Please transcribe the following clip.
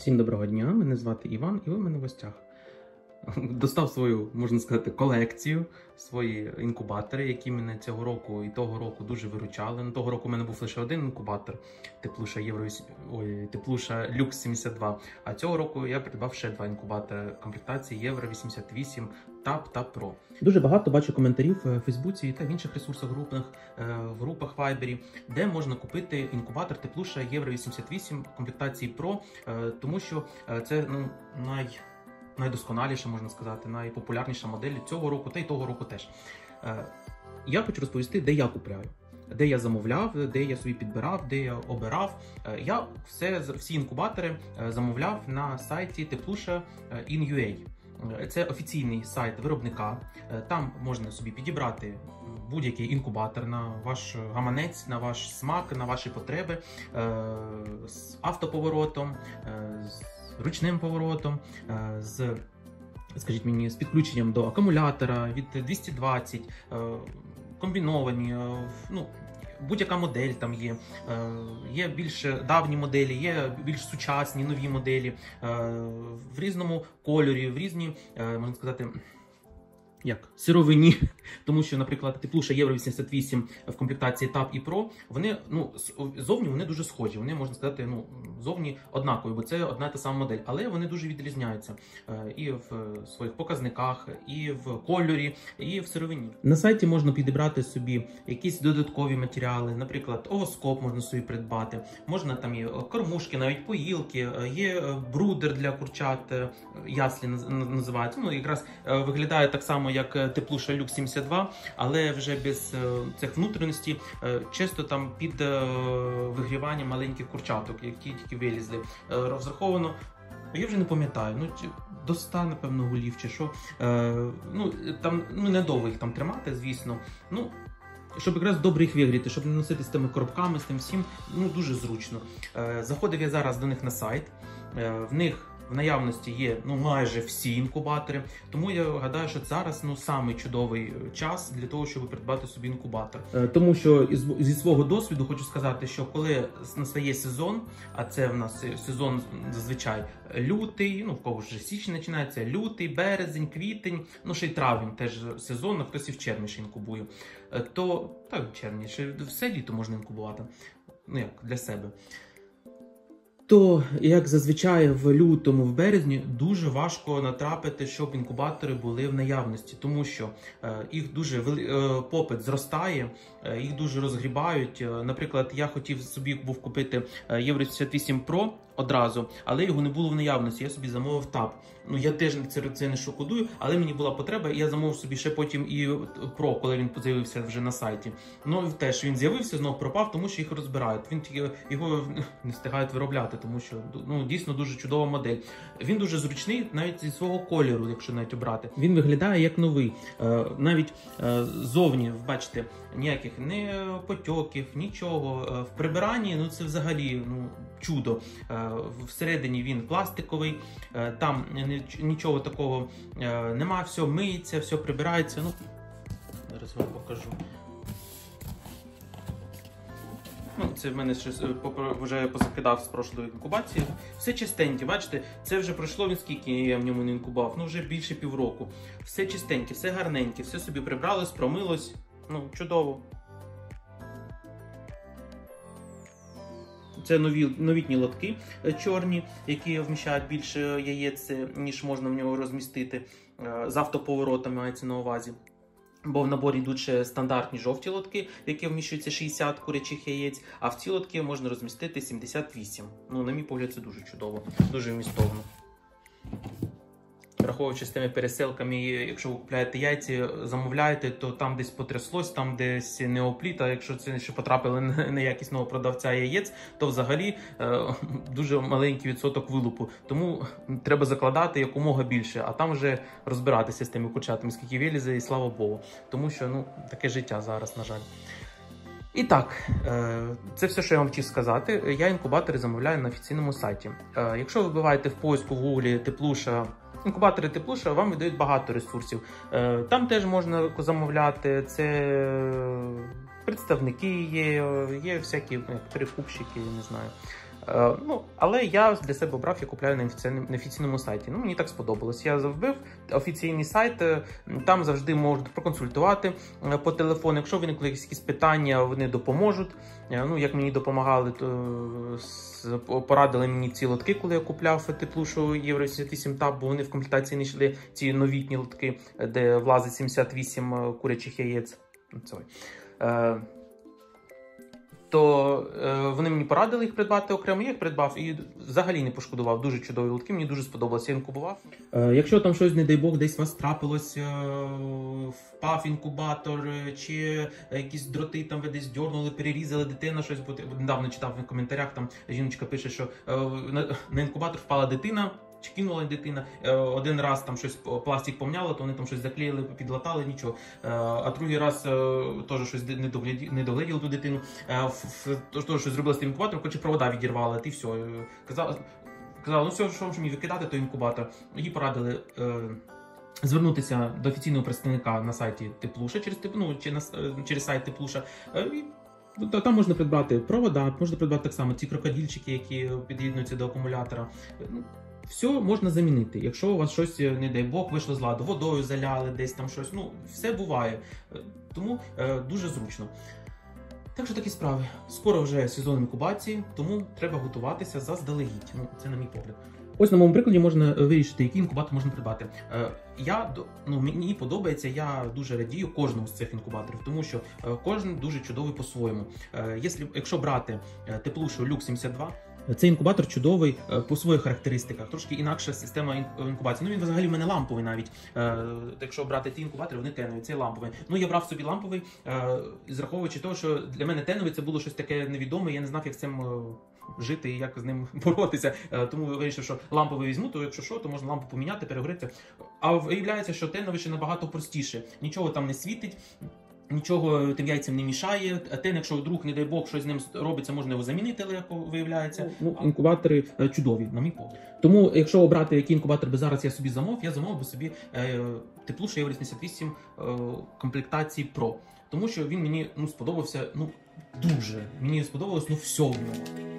Всім доброго дня, мене звати Іван і ви в мене в гостях. Достав свою, можна сказати, колекцію, свої інкубатори, які мене цього року і того року дуже виручали. Того року в мене був лише один інкубатор, Теплуша Люкс 72, а цього року я придбав ще два інкубатори комплектації Євро 88 TAP та Pro. Дуже багато бачу коментарів в Фейсбуці та в інших ресурсах в групах Viber, де можна купити інкубатор Теплуша Євро 88 комплектації Pro, тому що це найдосконаліша, можна сказати, найпопулярніша модель цього року та й того року теж. Я хочу розповісти, де я купляю, де я замовляв, де я собі підбирав, де я обирав. Я всі інкубатори замовляв на сайті Teplusha in.ua. Це офіційний сайт виробника. Там можна собі підібрати будь-який інкубатор на ваш гаманець, на ваш смак, на ваші потреби, з автоповоротом, з ручним поворотом, з підключенням до акумулятора від 220, комбіновані, будь-яка модель там є. Є більш давні моделі, є більш сучасні, нові моделі, в різному кольорі, в різній, можна сказати, сировині, тому що, наприклад, Teplusha Євро 88 в комплектації TAP і Pro, вони, зовні вони дуже схожі, вони, можна сказати, зовні однакові, бо це одна та сама модель, але вони дуже відрізняються і в своїх показниках, і в кольорі, і в сировині. На сайті можна підібрати собі якісь додаткові матеріали, наприклад, овоскоп можна собі придбати, можна там є кормушки, навіть поїлки, є брудер для курчат, яслі називаються, якраз виглядає так само, як Teplusha Люкс 72, але вже без цих внутрішностей, часто там під вигрівання маленьких курчаток, які тільки вилізли. Розраховано, я вже не пам'ятаю, до 100, напевно, голів чи що. Там недовго їх там тримати, звісно. Щоб якраз добре їх вигріти, щоб не носити з тими коробками, з тим всім, дуже зручно. Заходив я зараз до них на сайт, в них в наявності є майже всі інкубатори, тому я гадаю, що зараз самий чудовий час для того, щоб придбати собі інкубатор. Тому що зі свого досвіду хочу сказати, що коли настає сезон, а це в нас сезон зазвичай лютий, в кого вже січень починається, лютий, березень, квітень, ще й травень теж сезон, а хтось і в червні ще інкубує, то в червні ще все літо можна інкубувати, для себе. То, як зазвичай в лютому, в березні, дуже важко натрапити, щоб інкубатори були в наявності, тому що їх дуже попит зростає, їх дуже розгрібають. Наприклад, я хотів собі був купити Євро 88 Pro одразу, але його не було в наявності, я собі замовив TAP. Я теж це не шкодую, але мені була потреба, і я замовив собі ще потім і Pro, коли він з'явився вже на сайті. Теж він з'явився, знов пропав, тому що їх розбирають. Його не встигають виробляти, тому що дійсно дуже чудова модель. Він дуже зручний навіть зі свого кольору, якщо навіть обрати. Він виглядає як новий. Навіть зовні, бачите, ніяких не потьоків, нічого. В прибиранні, це взагалі чудо. Всередині він пластиковий, там нічого такого нема, все миється, все прибирається. Зараз вам покажу. Це в мене вже позакидав з прошлої інкубації. Все чистеньке, бачите, це вже пройшло, скільки я в ньому не інкубав, вже більше півроку. Все чистеньке, все гарненьке, все собі прибралось, промилось, чудово. Це новітні лотки чорні, які вміщають більше яєць, ніж можна в нього розмістити. З автоповоротом мається на увазі. Бо в наборі йдуть ще стандартні жовті лотки, в які вміщується 60 курячих яєць, а в ці лотки можна розмістити 78. На мій погляд, це дуже чудово, дуже вмістовно. Враховуючи з тими пересилками, якщо ви купуєте яйця, замовляєте, то там десь потряслось, там десь неопліт, а якщо це ще потрапили на якісного продавця яєць, то взагалі дуже маленький відсоток вилупу. Тому треба закладати якомога більше, а там вже розбиратися з тими курчатами, скільки вилізе, і слава Богу. Тому що, таке життя зараз, на жаль. І так, це все, що я вам хотів сказати. Я інкубатори замовляю на офіційному сайті. Якщо ви вбиваєте в поиску в гуглі Teplusha, інкубатори Teplusha, вам видають багато ресурсів. Там теж можна замовляти, це представники є всякі перекупщики, не знаю. Ну, але я для себе обрав, я купляю на офіційному сайті. Ну, мені так сподобалось. Я вбив офіційний сайт, там завжди можуть проконсультувати по телефону. Якщо виникли якісь питання, вони допоможуть. Ну, як мені допомагали, то порадили мені ці лотки, коли я купляв теплушу Євро 88 ТАП, бо вони в комплектації не йшли, ці новітні лотки, де влазить 78 курячих яєць. То вони мені порадили їх придбати окремо, я їх придбав і взагалі не пошкодував. Дуже чудові лотки, мені дуже сподобалося, я інкубував. Якщо там щось, не дай Бог, десь у вас трапилось, впав інкубатор, чи якісь дроти там ви десь дьорнули, перерізали, дитина щось, бо недавно читав в коментарях, там жіночка пише, що на інкубатор впала дитина, чи кинула дитина, один раз там щось пластик помняло, то вони там щось заклеїли, підлатали, нічого. А другий раз теж щось не догляділи ту дитину, теж щось зробили з тим інкубатором, хоче провода відірвали, і все. Казала, ну все, що мені викидати, той інкубатор. Їй порадили звернутися до офіційного представника на сайті Теплуша, через сайт Теплуша. Там можна придбати провода, можна придбати так само ці крокодильчики, які під'єднуються до акумулятора. Все можна замінити. Якщо у вас щось, не дай Бог, вийшло з ладу, водою заляли, десь там щось, ну, все буває. Тому дуже зручно. Так що такі справи. Скоро вже сезон інкубації, тому треба готуватися заздалегідь. Ну, це на мій погляд. Ось на моєму прикладі можна вирішити, який інкубатор можна придбати. Мені подобається, я дуже радію кожному з цих інкубаторів, тому що кожен дуже чудовий по-своєму. Якщо брати Теплушу Люкс 72, цей інкубатор чудовий по своїх характеристиках, трошки інакша система інкубації. Ну, він взагалі в мене ламповий навіть. Якщо брати ті інкубатори, вони тенові, цей ламповий. Ну, я брав собі ламповий, зраховуючи того, що для мене теновий це було щось таке невідоме, я не знав, як з цим жити і як з ним боротися. Тому вирішив, що ламповий візьму, то якщо що, то можна лампу поміняти, перегоріти. А виявляється, що теновий ще набагато простіше. Нічого там не світить. Нічого тим яйцям не мішає, а те, якщо вдруг, не дай Бог, щось з ним робиться, можна його замінити легко, виявляється. Ну, інкубатори чудові, на мій погляд. Тому, якщо обрати, який інкубатор би зараз я собі замовив би собі Теплуша Євро 88 комплектації Pro. Тому що він мені сподобався, дуже. Мені сподобалось, все в ньому.